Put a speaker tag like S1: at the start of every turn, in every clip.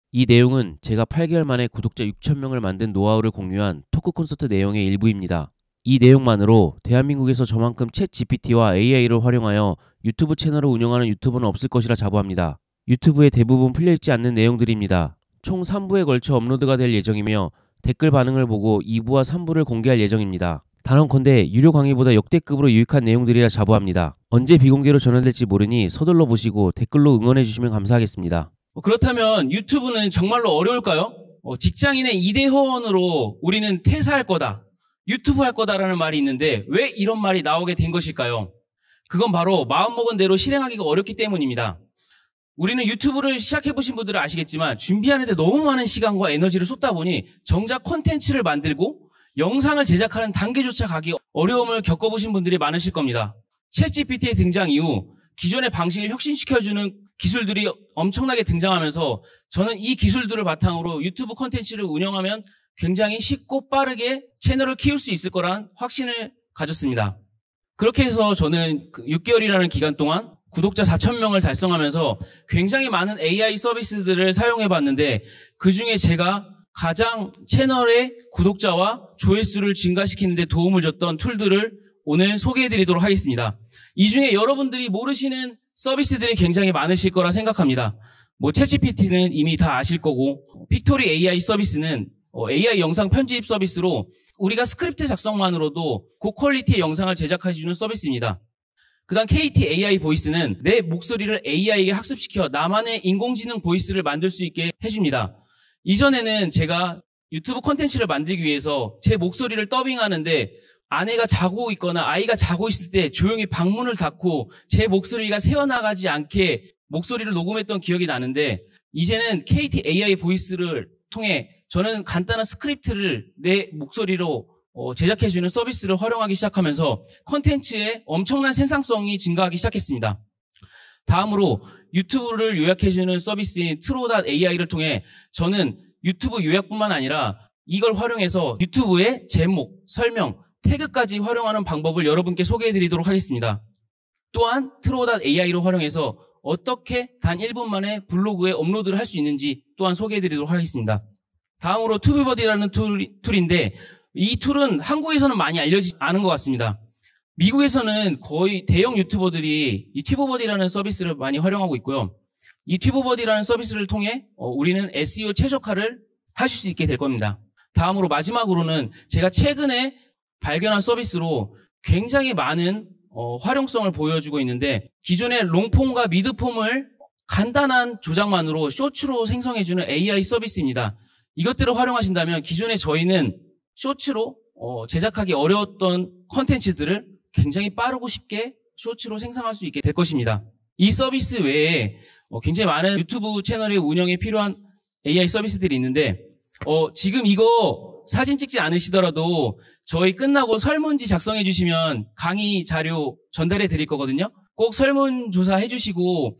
S1: 이 내용은 제가 8개월 만에 구독자 6,000명을 만든 노하우를 공유한 토크 콘서트 내용의 일부입니다. 이 내용만으로 대한민국에서 저만큼 챗 GPT와 AI를 활용하여 유튜브 채널을 운영하는 유튜버는 없을 것이라 자부합니다. 유튜브에 대부분 풀려있지 않는 내용들입니다. 총 3부에 걸쳐 업로드가 될 예정이며 댓글 반응을 보고 2부와 3부를 공개할 예정입니다. 단언컨대 유료 강의보다 역대급으로 유익한 내용들이라 자부합니다. 언제 비공개로 전환될지 모르니 서둘러 보시고 댓글로 응원해주시면 감사하겠습니다.
S2: 그렇다면 유튜브는 정말로 어려울까요? 직장인의 이대호원으로 우리는 퇴사할 거다, 유튜브 할 거다라는 말이 있는데 왜 이런 말이 나오게 된 것일까요? 그건 바로 마음먹은 대로 실행하기가 어렵기 때문입니다. 우리는 유튜브를 시작해보신 분들은 아시겠지만 준비하는데 너무 많은 시간과 에너지를 쏟다 보니 정작 콘텐츠를 만들고 영상을 제작하는 단계조차 가기 어려움을 겪어보신 분들이 많으실 겁니다. 챗GPT의 등장 이후 기존의 방식을 혁신시켜주는 기술들이 엄청나게 등장하면서 저는 이 기술들을 바탕으로 유튜브 콘텐츠를 운영하면 굉장히 쉽고 빠르게 채널을 키울 수 있을 거란 확신을 가졌습니다. 그렇게 해서 저는 6개월이라는 기간 동안 구독자 4,000명을 달성하면서 굉장히 많은 AI 서비스들을 사용해봤는데 그중에 제가 가장 채널의 구독자와 조회수를 증가시키는 데 도움을 줬던 툴들을 오늘 소개해드리도록 하겠습니다. 이 중에 여러분들이 모르시는 서비스들이 굉장히 많으실 거라 생각합니다. 챗GPT는 이미 다 아실 거고, 픽토리 AI 서비스는 AI 영상 편집 서비스로 우리가 스크립트 작성만으로도 고퀄리티의 영상을 제작해주는 서비스입니다. 그 다음 KT AI 보이스는 내 목소리를 AI에게 학습시켜 나만의 인공지능 보이스를 만들 수 있게 해줍니다. 이전에는 제가 유튜브 콘텐츠를 만들기 위해서 제 목소리를 더빙하는데 아내가 자고 있거나 아이가 자고 있을 때 조용히 방문을 닫고 제 목소리가 새어나가지 않게 목소리를 녹음했던 기억이 나는데 이제는 KT AI 보이스를 통해 저는 간단한 스크립트를 내 목소리로 제작해주는 서비스를 활용하기 시작하면서 콘텐츠의 엄청난 생산성이 증가하기 시작했습니다. 다음으로 유튜브를 요약해주는 서비스인 트로.ai를 통해 저는 유튜브 요약뿐만 아니라 이걸 활용해서 유튜브의 제목, 설명, 태그까지 활용하는 방법을 여러분께 소개해드리도록 하겠습니다. 또한 트로.ai를 활용해서 어떻게 단 1분 만에 블로그에 업로드를 할 수 있는지 또한 소개해드리도록 하겠습니다. 다음으로 투비버디라는 툴인데 이 툴은 한국에서는 많이 알려지지 않은 것 같습니다. 미국에서는 거의 대형 유튜버들이 이 튜브버디라는 서비스를 많이 활용하고 있고요. 이 튜브버디라는 서비스를 통해 우리는 SEO 최적화를 하실 수 있게 될 겁니다. 다음으로 마지막으로는 제가 최근에 발견한 서비스로 굉장히 많은 활용성을 보여주고 있는데 기존의 롱폼과 미드폼을 간단한 조작만으로 쇼츠로 생성해주는 AI 서비스입니다. 이것들을 활용하신다면 기존에 저희는 쇼츠로 제작하기 어려웠던 컨텐츠들을 굉장히 빠르고 쉽게 쇼츠로 생성할 수 있게 될 것입니다. 이 서비스 외에 굉장히 많은 유튜브 채널의 운영에 필요한 AI 서비스들이 있는데 지금 이거 사진 찍지 않으시더라도 저희 끝나고 설문지 작성해 주시면 강의 자료 전달해 드릴 거거든요. 꼭 설문조사 해주시고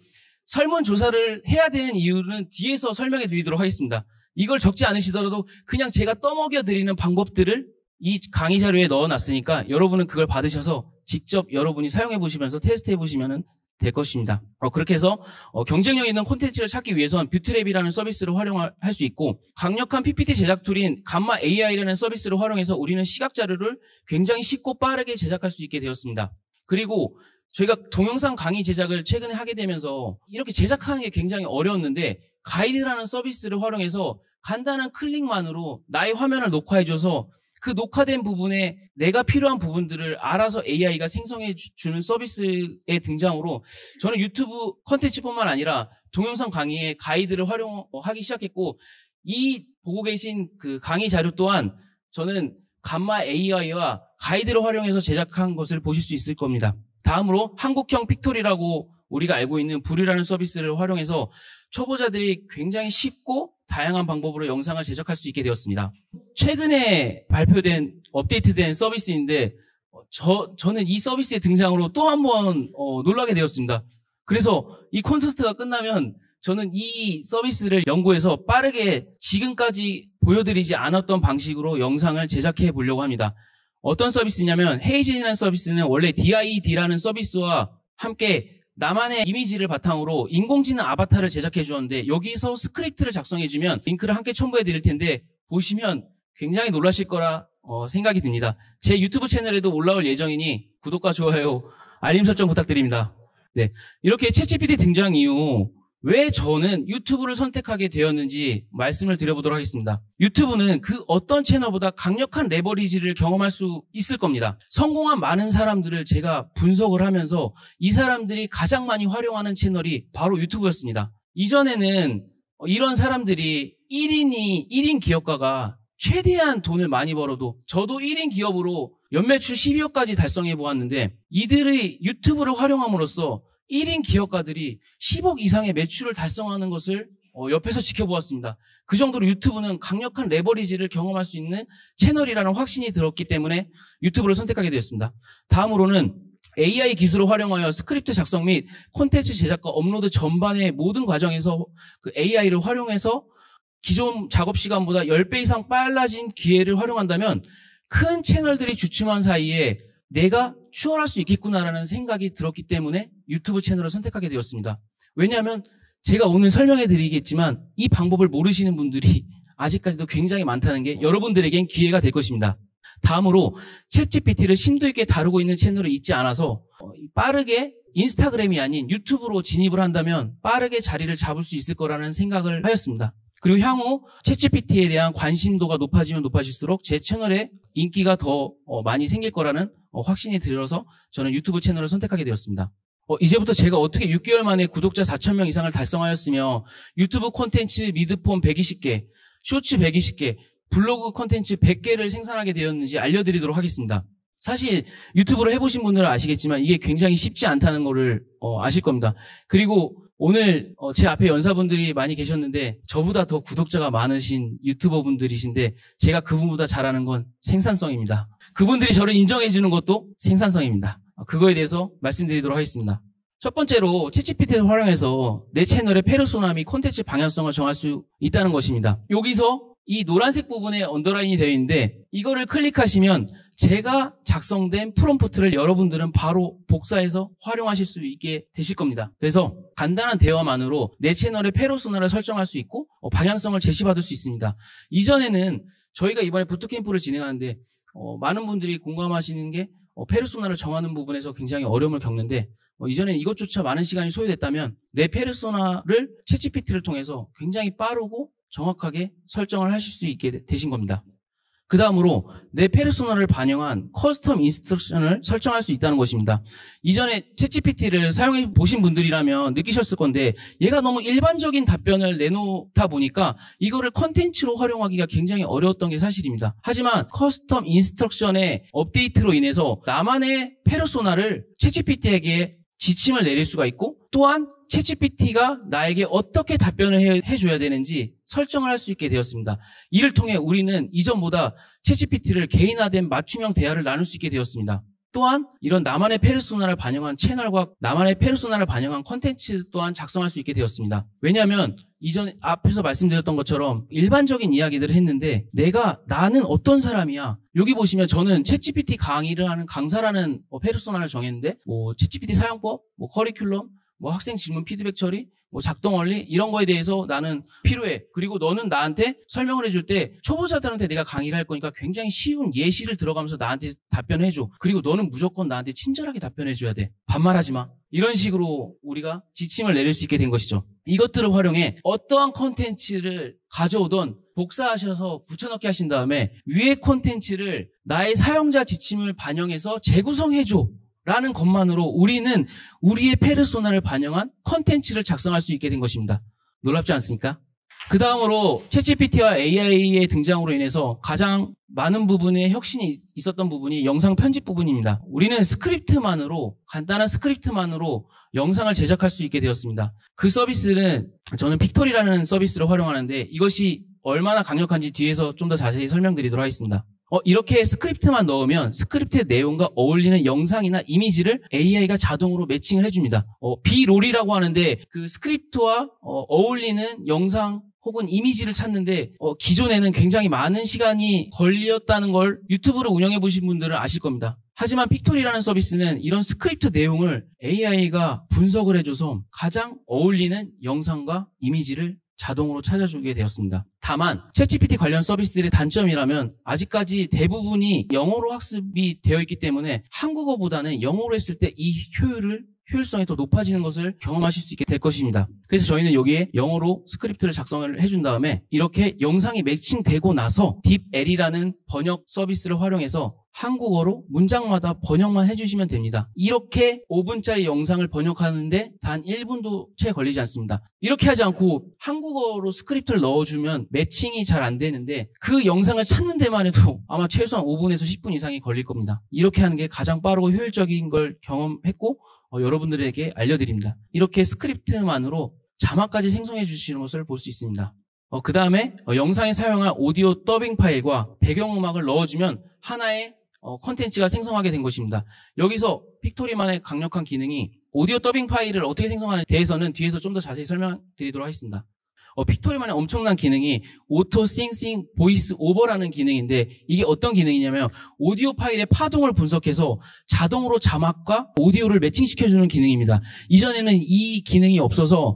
S2: 설문조사를 해야 되는 이유는 뒤에서 설명해 드리도록 하겠습니다. 이걸 적지 않으시더라도 그냥 제가 떠먹여 드리는 방법들을 이 강의 자료에 넣어놨으니까 여러분은 그걸 받으셔서 직접 여러분이 사용해 보시면서 테스트해 보시면 될 것입니다. 그렇게 해서 경쟁력 있는 콘텐츠를 찾기 위해서는 뷰트랩이라는 서비스를 활용할 수 있고 강력한 PPT 제작 툴인 감마 AI라는 서비스를 활용해서 우리는 시각 자료를 굉장히 쉽고 빠르게 제작할 수 있게 되었습니다. 그리고 저희가 동영상 강의 제작을 최근에 하게 되면서 이렇게 제작하는 게 굉장히 어려웠는데 가이드라는 서비스를 활용해서 간단한 클릭만으로 나의 화면을 녹화해줘서 그 녹화된 부분에 내가 필요한 부분들을 알아서 AI가 생성해 주는 서비스의 등장으로 저는 유튜브 컨텐츠뿐만 아니라 동영상 강의에 가이드를 활용하기 시작했고 이 보고 계신 그 강의 자료 또한 저는 감마 AI와 가이드를 활용해서 제작한 것을 보실 수 있을 겁니다. 다음으로 한국형 픽토리라고 우리가 알고 있는 불이라는 서비스를 활용해서 초보자들이 굉장히 쉽고 다양한 방법으로 영상을 제작할 수 있게 되었습니다. 최근에 발표된 업데이트된 서비스인데 저는 이 서비스의 등장으로 또 한 번 놀라게 되었습니다. 그래서 이 콘서트가 끝나면 저는 이 서비스를 연구해서 빠르게 지금까지 보여드리지 않았던 방식으로 영상을 제작해 보려고 합니다. 어떤 서비스냐면 헤이젠이라는 서비스는 원래 DID라는 서비스와 함께 나만의 이미지를 바탕으로 인공지능 아바타를 제작해 주었는데 여기서 스크립트를 작성해 주면 링크를 함께 첨부해 드릴 텐데 보시면 굉장히 놀라실 거라 생각이 듭니다. 제 유튜브 채널에도 올라올 예정이니 구독과 좋아요, 알림 설정 부탁드립니다. 네, 이렇게 챗GPT 등장 이후 왜 저는 유튜브를 선택하게 되었는지 말씀을 드려보도록 하겠습니다. 유튜브는 그 어떤 채널보다 강력한 레버리지를 경험할 수 있을 겁니다. 성공한 많은 사람들을 제가 분석을 하면서 이 사람들이 가장 많이 활용하는 채널이 바로 유튜브였습니다. 이전에는 이런 사람들이 1인 기업가가 최대한 돈을 많이 벌어도 저도 1인 기업으로 연매출 12억까지 달성해 보았는데 이들의 유튜브를 활용함으로써 1인 기업가들이 10억 이상의 매출을 달성하는 것을 옆에서 지켜보았습니다. 그 정도로 유튜브는 강력한 레버리지를 경험할 수 있는 채널이라는 확신이 들었기 때문에 유튜브를 선택하게 되었습니다. 다음으로는 AI 기술을 활용하여 스크립트 작성 및 콘텐츠 제작과 업로드 전반의 모든 과정에서 그 AI를 활용해서 기존 작업 시간보다 10배 이상 빨라진 기회를 활용한다면 큰 채널들이 주춤한 사이에 내가 추월할 수 있겠구나라는 생각이 들었기 때문에 유튜브 채널을 선택하게 되었습니다. 왜냐하면 제가 오늘 설명해 드리겠지만 이 방법을 모르시는 분들이 아직까지도 굉장히 많다는 게 여러분들에겐 기회가 될 것입니다. 다음으로 챗GPT를 심도 있게 다루고 있는 채널을 잊지 않아서 빠르게 인스타그램이 아닌 유튜브로 진입을 한다면 빠르게 자리를 잡을 수 있을 거라는 생각을 하였습니다. 그리고 향후 챗GPT에 대한 관심도가 높아지면 높아질수록 제 채널에 인기가 더 많이 생길 거라는 확신이 들어서 저는 유튜브 채널을 선택하게 되었습니다. 이제부터 제가 어떻게 6개월 만에 구독자 4,000명 이상을 달성하였으며 유튜브 콘텐츠 미드폼 120개, 쇼츠 120개, 블로그 콘텐츠 100개를 생산하게 되었는지 알려드리도록 하겠습니다. 사실 유튜브를 해보신 분들은 아시겠지만 이게 굉장히 쉽지 않다는 거를 아실 겁니다. 그리고 오늘 제 앞에 연사분들이 많이 계셨는데 저보다 더 구독자가 많으신 유튜버 분들이신데 제가 그분보다 잘하는 건 생산성입니다. 그분들이 저를 인정해 주는 것도 생산성입니다. 그거에 대해서 말씀드리도록 하겠습니다. 첫 번째로 챗GPT를 활용해서 내 채널의 페르소나 및 콘텐츠 방향성을 정할 수 있다는 것입니다. 여기서 이 노란색 부분에 언더라인이 되어 있는데 이거를 클릭하시면 제가 작성된 프롬프트를 여러분들은 바로 복사해서 활용하실 수 있게 되실 겁니다. 그래서 간단한 대화만으로 내 채널의 페르소나를 설정할 수 있고 방향성을 제시받을 수 있습니다. 이전에는 저희가 이번에 부트캠프를 진행하는데 많은 분들이 공감하시는 게 페르소나를 정하는 부분에서 굉장히 어려움을 겪는데 이전에 이것조차 많은 시간이 소요됐다면 내 페르소나를 챗GPT를 통해서 굉장히 빠르고 정확하게 설정을 하실 수 있게 되신 겁니다. 그 다음으로 내 페르소나를 반영한 커스텀 인스트럭션을 설정할 수 있다는 것입니다. 이전에 챗GPT를 사용해 보신 분들이라면 느끼셨을 건데 얘가 너무 일반적인 답변을 내놓다 보니까 이거를 컨텐츠로 활용하기가 굉장히 어려웠던 게 사실입니다. 하지만 커스텀 인스트럭션의 업데이트로 인해서 나만의 페르소나를 챗GPT에게 지침을 내릴 수가 있고 또한 챗GPT가 나에게 어떻게 답변을 해줘야 되는지 설정을 할 수 있게 되었습니다. 이를 통해 우리는 이전보다 챗GPT를 개인화된 맞춤형 대화를 나눌 수 있게 되었습니다. 또한 이런 나만의 페르소나를 반영한 채널과 나만의 페르소나를 반영한 콘텐츠 또한 작성할 수 있게 되었습니다. 왜냐하면 이전 앞에서 말씀드렸던 것처럼 일반적인 이야기들을 했는데 나는 어떤 사람이야? 여기 보시면 저는 챗GPT 강의를 하는 강사라는 페르소나를 정했는데 챗GPT 사용법, 커리큘럼, 학생 질문 피드백 처리, 작동 원리 이런 거에 대해서 나는 필요해. 그리고 너는 나한테 설명을 해줄 때 초보자들한테 내가 강의를 할 거니까 굉장히 쉬운 예시를 들어가면서 나한테 답변해줘. 그리고 너는 무조건 나한테 친절하게 답변해줘야 돼. 반말하지 마. 이런 식으로 우리가 지침을 내릴 수 있게 된 것이죠. 이것들을 활용해 어떠한 콘텐츠를 가져오던 복사하셔서 붙여넣기 하신 다음에 위의 콘텐츠를 나의 사용자 지침을 반영해서 재구성해줘. 라는 것만으로 우리는 우리의 페르소나를 반영한 컨텐츠를 작성할 수 있게 된 것입니다. 놀랍지 않습니까? 그 다음으로 챗GPT와 AI의 등장으로 인해서 가장 많은 부분의 혁신이 있었던 부분이 영상 편집 부분입니다. 우리는 간단한 스크립트만으로 영상을 제작할 수 있게 되었습니다. 그 서비스는 저는 픽토리라는 서비스를 활용하는데 이것이 얼마나 강력한지 뒤에서 좀 더 자세히 설명드리도록 하겠습니다. 이렇게 스크립트만 넣으면 스크립트의 내용과 어울리는 영상이나 이미지를 AI가 자동으로 매칭을 해줍니다. 비롤이라고 하는데 그 스크립트와 어울리는 영상 혹은 이미지를 찾는데 기존에는 굉장히 많은 시간이 걸렸다는 걸 유튜브를 운영해 보신 분들은 아실 겁니다. 하지만 픽토리라는 서비스는 이런 스크립트 내용을 AI가 분석을 해줘서 가장 어울리는 영상과 이미지를 자동으로 찾아주게 되었습니다. 다만 챗GPT 관련 서비스들의 단점이라면 아직까지 대부분이 영어로 학습이 되어 있기 때문에 한국어보다는 영어로 했을 때 이 효율성이 더 높아지는 것을 경험하실 수 있게 될 것입니다. 그래서 저희는 여기에 영어로 스크립트를 작성을 해준 다음에 이렇게 영상이 매칭되고 나서 딥L이라는 번역 서비스를 활용해서 한국어로 문장마다 번역만 해주시면 됩니다. 이렇게 5분짜리 영상을 번역하는데 단 1분도 채 걸리지 않습니다. 이렇게 하지 않고 한국어로 스크립트를 넣어주면 매칭이 잘 안 되는데 그 영상을 찾는 데만 해도 아마 최소한 5분에서 10분 이상이 걸릴 겁니다. 이렇게 하는 게 가장 빠르고 효율적인 걸 경험했고 여러분들에게 알려드립니다. 이렇게 스크립트만으로 자막까지 생성해 주시는 것을 볼 수 있습니다. 그 다음에 영상에 사용한 오디오 더빙 파일과 배경음악을 넣어주면 하나의 컨텐츠가 생성하게 된 것입니다. 여기서 픽토리만의 강력한 기능이 오디오 더빙 파일을 어떻게 생성하는지에 대해서는 뒤에서 좀 더 자세히 설명드리도록 하겠습니다. 픽토리만의 엄청난 기능이 오토 싱싱 보이스 오버라는 기능인데 이게 어떤 기능이냐면 오디오 파일의 파동을 분석해서 자동으로 자막과 오디오를 매칭시켜주는 기능입니다. 이전에는 이 기능이 없어서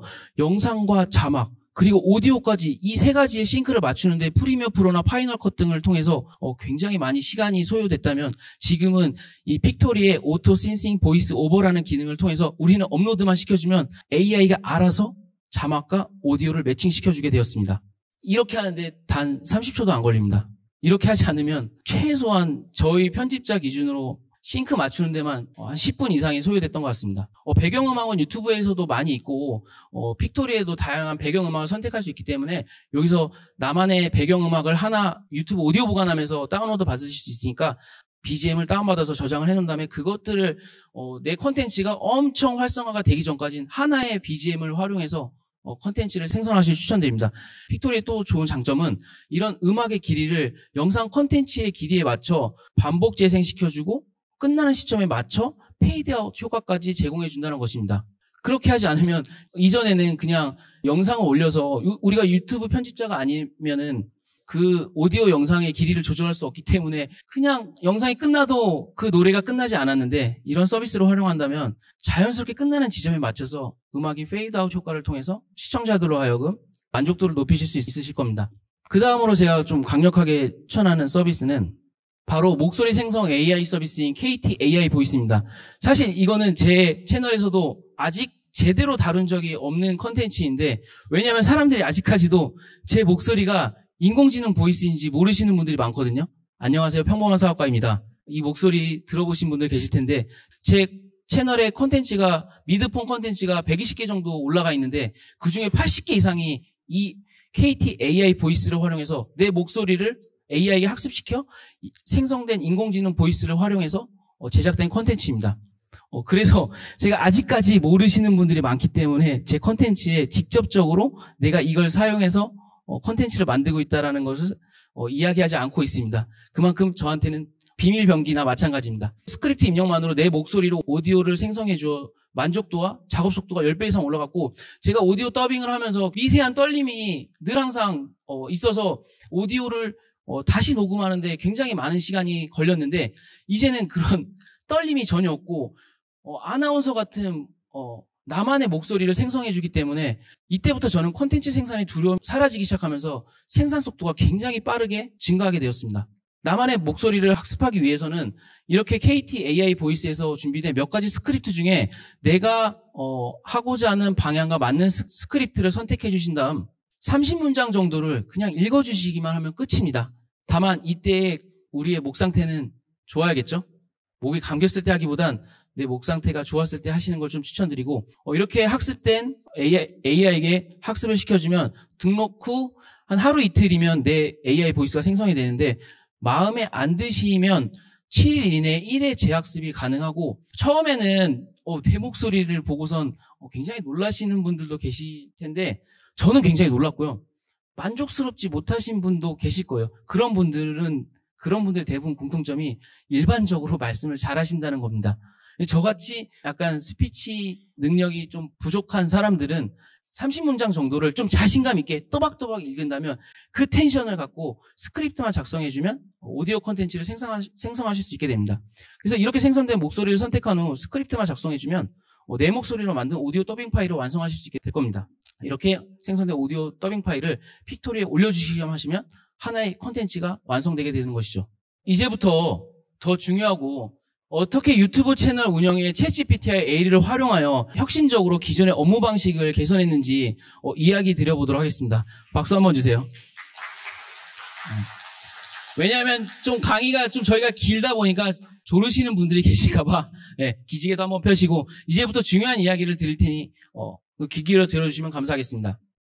S2: 영상과 자막 그리고 오디오까지 이 세 가지의 싱크를 맞추는데 프리미어 프로나 파이널 컷 등을 통해서 굉장히 많이 시간이 소요됐다면 지금은 이 픽토리의 오토 싱싱 보이스 오버라는 기능을 통해서 우리는 업로드만 시켜주면 AI가 알아서 자막과 오디오를 매칭시켜주게 되었습니다. 이렇게 하는데 단 30초도 안 걸립니다. 이렇게 하지 않으면 최소한 저희 편집자 기준으로 싱크 맞추는 데만 한 10분 이상이 소요됐던 것 같습니다. 배경음악은 유튜브에서도 많이 있고 픽토리에도 다양한 배경음악을 선택할 수 있기 때문에 여기서 나만의 배경음악을 하나 유튜브 오디오 보관하면서 다운로드 받으실 수 있으니까 BGM을 다운받아서 저장을 해놓은 다음에 그것들을 내 콘텐츠가 엄청 활성화가 되기 전까지는 하나의 BGM을 활용해서 콘텐츠를 생성하실 추천드립니다. 픽토리의 또 좋은 장점은 이런 음악의 길이를 영상 콘텐츠의 길이에 맞춰 반복 재생시켜주고 끝나는 시점에 맞춰 페이드아웃 효과까지 제공해준다는 것입니다. 그렇게 하지 않으면 이전에는 그냥 영상을 올려서 우리가 유튜브 편집자가 아니면은 그 오디오 영상의 길이를 조절할 수 없기 때문에 그냥 영상이 끝나도 그 노래가 끝나지 않았는데 이런 서비스를 활용한다면 자연스럽게 끝나는 지점에 맞춰서 음악이 페이드아웃 효과를 통해서 시청자들로 하여금 만족도를 높이실 수 있으실 겁니다. 그 다음으로 제가 좀 강력하게 추천하는 서비스는 바로 목소리 생성 AI 서비스인 KT AI 보이스입니다. 사실 이거는 제 채널에서도 아직 제대로 다룬 적이 없는 컨텐츠인데 왜냐하면 사람들이 아직까지도 제 목소리가 인공지능 보이스인지 모르시는 분들이 많거든요. 안녕하세요. 평범한 사업가입니다. 이 목소리 들어보신 분들 계실 텐데 제 채널에 컨텐츠가 미드폰 컨텐츠가 120개 정도 올라가 있는데 그중에 80개 이상이 이 KT AI 보이스를 활용해서 내 목소리를 AI에 학습시켜 생성된 인공지능 보이스를 활용해서 제작된 컨텐츠입니다. 그래서 제가 아직까지 모르시는 분들이 많기 때문에 제 컨텐츠에 직접적으로 내가 이걸 사용해서 컨텐츠를 만들고 있다는 것을 이야기하지 않고 있습니다. 그만큼 저한테는 비밀 병기나 마찬가지입니다. 스크립트 입력만으로 내 목소리로 오디오를 생성해 주어 만족도와 작업 속도가 10배 이상 올라갔고 제가 오디오 더빙을 하면서 미세한 떨림이 늘 항상 있어서 오디오를 다시 녹음하는데 굉장히 많은 시간이 걸렸는데 이제는 그런 떨림이 전혀 없고 아나운서 같은 나만의 목소리를 생성해주기 때문에 이때부터 저는 콘텐츠 생산의 두려움이 사라지기 시작하면서 생산 속도가 굉장히 빠르게 증가하게 되었습니다. 나만의 목소리를 학습하기 위해서는 이렇게 KT AI 보이스에서 준비된 몇 가지 스크립트 중에 내가 하고자 하는 방향과 맞는 스크립트를 선택해 주신 다음 30문장 정도를 그냥 읽어주시기만 하면 끝입니다. 다만 이때 우리의 목 상태는 좋아야겠죠? 목이 감겼을 때 하기보단 내 목 상태가 좋았을 때 하시는 걸 좀 추천드리고 이렇게 학습된 AI에게 학습을 시켜주면 등록 후 한 하루 이틀이면 내 AI 보이스가 생성이 되는데 마음에 안 드시면 7일 이내에 1회 재학습이 가능하고 처음에는 내 목소리를 보고선 굉장히 놀라시는 분들도 계실 텐데 저는 굉장히 놀랐고요. 만족스럽지 못하신 분도 계실 거예요. 그런 분들의 대부분 공통점이 일반적으로 말씀을 잘 하신다는 겁니다. 저같이 약간 스피치 능력이 좀 부족한 사람들은 30문장 정도를 좀 자신감 있게 또박또박 읽은다면 그 텐션을 갖고 스크립트만 작성해주면 오디오 콘텐츠를 생성하실 수 있게 됩니다. 그래서 이렇게 생성된 목소리를 선택한 후 스크립트만 작성해주면 내 목소리로 만든 오디오 더빙 파일을 완성하실 수 있게 될 겁니다. 이렇게 생성된 오디오 더빙 파일을 픽토리에 올려주시기만 하시면 하나의 콘텐츠가 완성되게 되는 것이죠. 이제부터 더 중요하고 어떻게 유튜브 채널 운영에 챗GPT와 AI를 활용하여 혁신적으로 기존의 업무 방식을 개선했는지 이야기 드려보도록 하겠습니다. 박수 한번 주세요. 왜냐하면 좀 강의가 좀 저희가 길다 보니까 조르시는 분들이 계실까봐 기지개도 한번 펴시고 이제부터 중요한 이야기를 드릴 테니 귀 기울여 들어주시면 감사하겠습니다.